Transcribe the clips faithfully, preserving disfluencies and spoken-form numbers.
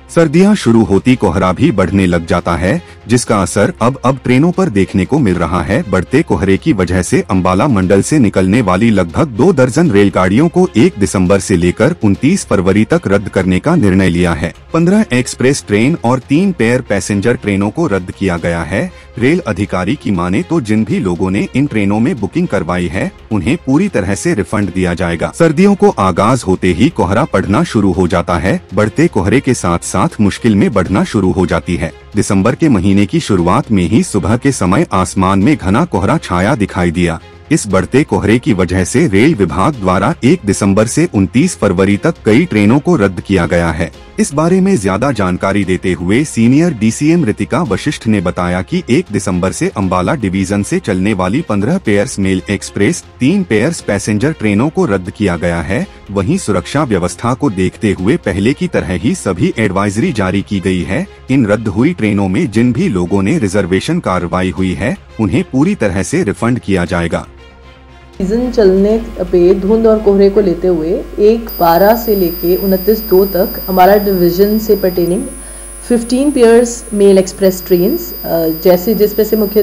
सर्दियां शुरू होती कोहरा भी बढ़ने लग जाता है, जिसका असर अब अब ट्रेनों पर देखने को मिल रहा है। बढ़ते कोहरे की वजह से अंबाला मंडल से निकलने वाली लगभग दो दर्जन रेलगाड़ियों को एक दिसंबर से लेकर उनतीस फरवरी तक रद्द करने का निर्णय लिया है। पंद्रह एक्सप्रेस ट्रेन और तीन पेयर पैसेंजर ट्रेनों को रद्द किया गया है। रेल अधिकारी की माने तो जिन भी लोगों ने इन ट्रेनों में बुकिंग करवाई है, उन्हें पूरी तरह से रिफंड दिया जाएगा। सर्दियों को आगाज होते ही कोहरा पड़ना शुरू हो जाता है। बढ़ते कोहरे के साथ साथ मुश्किल में बढ़ना शुरू हो जाती है। दिसंबर के महीने की शुरुआत में ही सुबह के समय आसमान में घना कोहरा छाया दिखाई दिया। इस बढ़ते कोहरे की वजह से रेल विभाग द्वारा एक दिसंबर से उनतीस फरवरी तक कई ट्रेनों को रद्द किया गया है। इस बारे में ज्यादा जानकारी देते हुए सीनियर डीसीएम रितिका वशिष्ठ ने बताया कि एक दिसंबर से अंबाला डिवीजन से चलने वाली पंद्रह पेयर्स मेल एक्सप्रेस, तीन पेयर्स पैसेंजर ट्रेनों को रद्द किया गया है। वहीं सुरक्षा व्यवस्था को देखते हुए पहले की तरह ही सभी एडवाइजरी जारी की गई है। इन रद्द हुई ट्रेनों में जिन भी लोगों ने रिजर्वेशन कार्रवाई हुई है, उन्हें पूरी तरह से रिफंड किया जाएगा। सीजन चलने पे धुंध और कोहरे को लेते हुए एक बारह से लेके उनतीस दो तक हमारा डिवीजन से पर्टेनिंग पंद्रह पेयर्स मेल एक्सप्रेस ट्रेन्स, जैसे जिसमें से मुख्य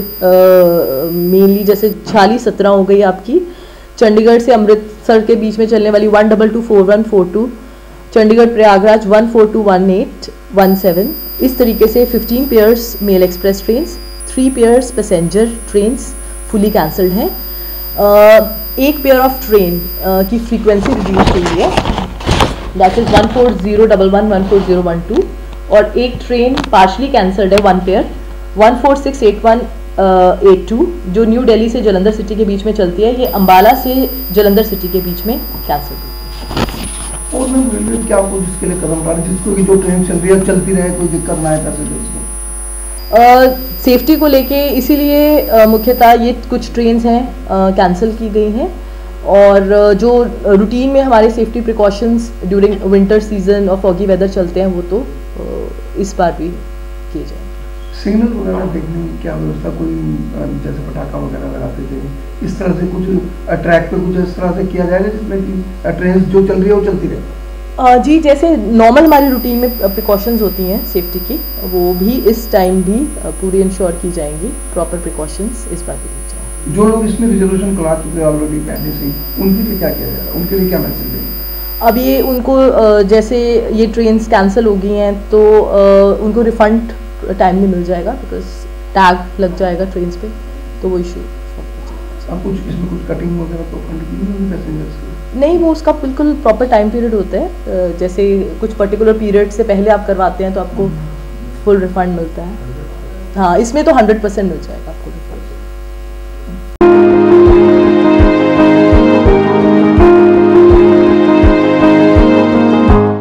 मेनली जैसे छियालीस सत्रह हो गई आपकी चंडीगढ़ से अमृतसर के बीच में चलने वाली one double two four one four two, Chandigarh Prayagraj one four two one eight one seven, इस तरीके से पंद्रह pairs mail express trains, three pairs passenger trains fully cancelled हैं। Uh, एक पेयर ऑफ ट्रेन uh, की फ्रीक्वेंसी रिड्यूस हुई है, that is one four zero one one one four zero one two, और एक ट्रेन पार्शली कैंसल्ड है, one pair one four six eight one eight two, जो new Delhi से Jalandhar city के बीच में चलती है। ये अंबाला से जालंधर सिटी के बीच में कैंसिल हुई है। और मैम रेलवे क्या आपको जिसके लिए कदम उठा रही है, जिसको कि जो ट्रेन चल रही है चलती रहे, कोई दिक्कत ना आए पैसेंजर्स को? सेफ्टी uh, को लेके इसीलिए uh, मुख्यतः ये कुछ ट्रेन्स हैं कैंसिल uh, की गई हैं, और uh, जो रूटीन में हमारे safety precautions during winter season और फॉगी वेदर चलते हैं वो तो uh, इस बार भी किए जाए। सिग्नल वगैरह देखने की क्या व्यवस्था, कोई जैसे पटाखा वगैरह लगाते थे, इस तरह से कुछ ट्रैक पे कुछ इस तरह से किया जाएगा जिसमें कि ट्रेन जो चल रही है वो चलती रहे? Uh, जी, जैसे नॉर्मल हमारी रूटीन में प्रिकॉशंस होती हैं सेफ्टी की, वो भी इस टाइम भी uh, पूरी इंश्योर की जाएंगी। प्रॉपर प्रिकॉशंस इस बार भी दी जाएंगी। जो लोग इसमें रिजर्वेशन करा चुके हैं ऑलरेडी पहले से, उनके लिए क्या किया जाएगा, उनके लिए क्या मैसेज देंगे? अब ये उनको uh, जैसे ये ट्रेन्स कैंसिल हो गई हैं तो uh, उनको रिफंड टाइम में मिल जाएगा, बिकॉज टैग लग जाएगा ट्रेन्स पे, तो वो इशू अब कुछ इसमें कुछ कटिंग वगैरह तो फंड की नहीं पैसेंजर्स की? नहीं, वो उसका बिल्कुल प्रॉपर टाइम पीरियड होता है। जैसे कुछ पर्टिकुलर पीरियड से पहले आप करवाते हैं तो आपको फुल रिफंड मिलता है। हाँ, इसमें तो हंड्रेड परसेंट मिल जाएगा आपको रिफंड।